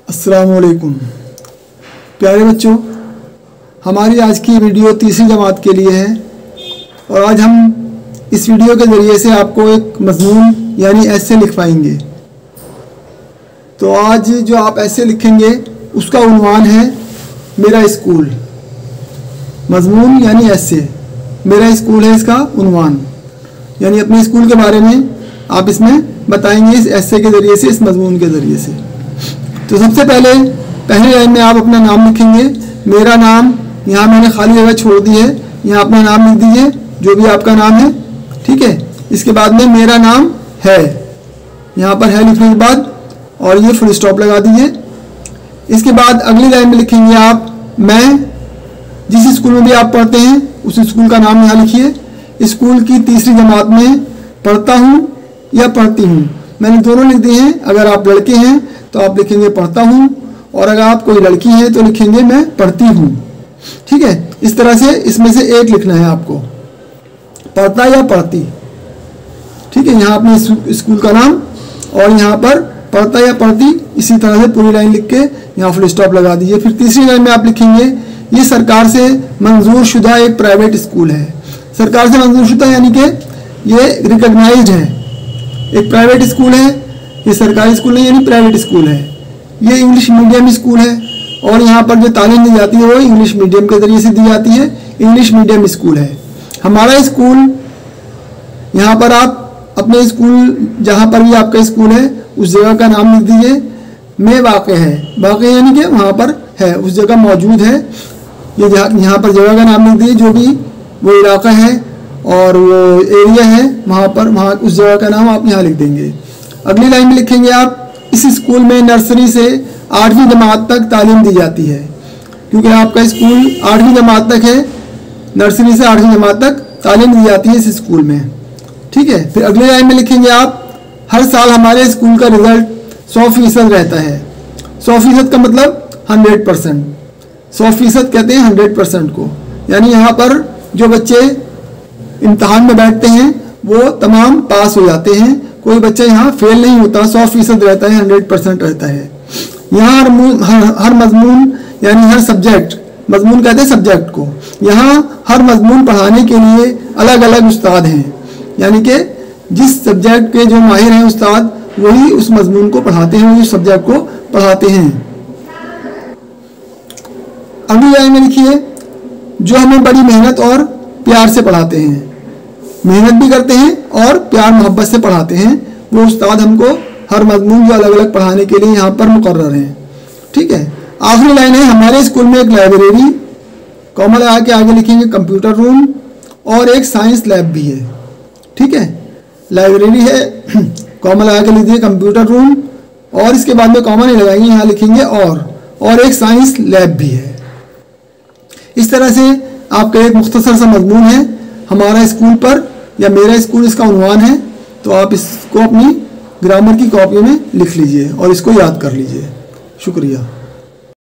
अस्सलाम वालेकुम प्यारे बच्चों, हमारी आज की वीडियो तीसरी जमात के लिए है और आज हम इस वीडियो के ज़रिए से आपको एक मज़मून यानी ऐसे लिखवाएंगे। तो आज जो आप ऐसे लिखेंगे उसका उन्वान है मेरा स्कूल। मज़मून यानी ऐसे, मेरा स्कूल है इसका उन्वान, यानी अपने स्कूल के बारे में आप इसमें बताएंगे इस ऐसे के ज़रिए से, इस मज़मून के ज़रिए से। तो सबसे पहली लाइन में आप अपना नाम लिखेंगे। मेरा नाम, यहाँ मैंने खाली जगह छोड़ दी है, यहाँ अपना नाम लिख दीजिए जो भी आपका नाम है, ठीक है। इसके बाद में मेरा नाम है, यहाँ पर है लिखने के बाद और ये फुल स्टॉप लगा दीजिए। इसके बाद अगली लाइन में लिखेंगे आप मैं जिस स्कूल में भी आप पढ़ते हैं उस स्कूल का नाम यहाँ लिखिए। स्कूल की तीसरी जमात में पढ़ता हूँ या पढ़ती हूँ, मैंने दोनों लिख दिए हैं। अगर आप लड़के हैं तो आप लिखेंगे पढ़ता हूँ, और अगर आप कोई लड़की है तो लिखेंगे मैं पढ़ती हूँ, ठीक है। इस तरह से इसमें से एक लिखना है आपको, पढ़ता या पढ़ती, ठीक है। यहाँ अपने स्कूल का नाम और यहाँ पर पढ़ता या पढ़ती, इसी तरह से पूरी लाइन लिख के यहाँ फुल स्टॉप लगा दीजिए। फिर तीसरी लाइन में आप लिखेंगे ये सरकार से मंजूर शुदा एक प्राइवेट स्कूल है। सरकार से मंजूर शुदा यानी कि ये रिकॉग्नाइज्ड है, एक प्राइवेट स्कूल है, ये सरकारी स्कूल नहीं यानी प्राइवेट स्कूल है। ये इंग्लिश मीडियम स्कूल है और यहाँ पर जो तालीम दी जाती है वो इंग्लिश मीडियम के ज़रिए से दी जाती है, इंग्लिश मीडियम स्कूल है हमारा स्कूल। यहाँ पर आप अपने स्कूल जहाँ पर भी आपका स्कूल है उस जगह का नाम लिख दीजिए। में वाक़ है, वाक़ यानी कि वहाँ पर है, उस जगह मौजूद है। ये यहाँ पर जगह का नाम लिख दीजिए, जो भी वो इलाका है और वो एरिया है वहाँ पर, वहाँ उस जगह का नाम आप यहाँ लिख देंगे। अगली लाइन में लिखेंगे आप इस स्कूल में नर्सरी से 8वीं जमात तक तालीम दी जाती है, क्योंकि आपका स्कूल 8वीं जमात तक है, नर्सरी से 8वीं जमात तक तालीम दी जाती है इस स्कूल में, ठीक है। फिर अगली लाइन में लिखेंगे आप हर साल हमारे स्कूल का रिजल्ट 100% रहता है। 100% का मतलब 100%, 100% कहते हैं 100% को, यानी यहाँ पर जो बच्चे इम्तहान में बैठते हैं वो तमाम पास हो जाते हैं, कोई बच्चा यहाँ फेल नहीं होता, 100% रहता है, 100% रहता है। यहाँ हर मजमून यानी हर सब्जेक्ट, मजमून कहते हैं सब्जेक्ट को, यहाँ हर मजमून पढ़ाने के लिए अलग अलग उस्ताद हैं, यानी कि जिस सब्जेक्ट के जो माहिर हैं उस्ताद वही उस मजमून को पढ़ाते हैं, वही उस सब्जेक्ट को पढ़ाते हैं। अगली लाइन में लिखिए जो हमें बड़ी मेहनत और प्यार से पढ़ाते हैं, मेहनत भी करते हैं और प्यार मोहब्बत से पढ़ाते हैं, वो उस्ताद हमको हर मजमून जो अलग अलग पढ़ाने के लिए यहाँ पर मुकर्रर हैं, ठीक है। आखिरी लाइन है हमारे स्कूल में एक लाइब्रेरी, कॉमा लगा के आगे लिखेंगे कंप्यूटर रूम और एक साइंस लैब भी है, ठीक है। लाइब्रेरी है, कॉमा लगा के लिख दिए कंप्यूटर रूम और इसके बाद में कॉमा नहीं लगाएंगे, यहाँ लिखेंगे और एक साइंस लैब भी है। इस तरह से आपका एक मुख्तसर सा मजमून है हमारा स्कूल पर या मेरा स्कूल, इसका उन्वान है। तो आप इसको अपनी ग्रामर की कॉपी में लिख लीजिए और इसको याद कर लीजिए। शुक्रिया।